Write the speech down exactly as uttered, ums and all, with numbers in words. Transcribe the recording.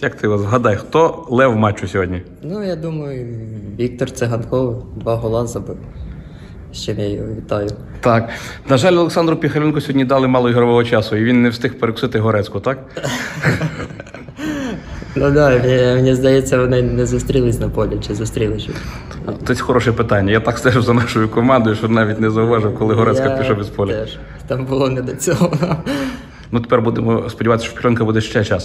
Як ти згадай, хто лев матчу сьогодні? Ну, я думаю, Віктор Циганков два гола забив. З чим я його вітаю. Так. На жаль, Олександру Піхаленку сьогодні дали мало ігрового часу, і він не встиг перекусити Горецьку, так? Ну так, мені, мені здається, вони не зустрілись на полі, чи зустрілись. Це хороше питання. Я так стежу за нашою командою, що навіть не зауважив, коли Горецька Я пішов із поля. Теж. Там було не до цього. Ну, тепер будемо сподіватися, що в Піхаленка буде ще час.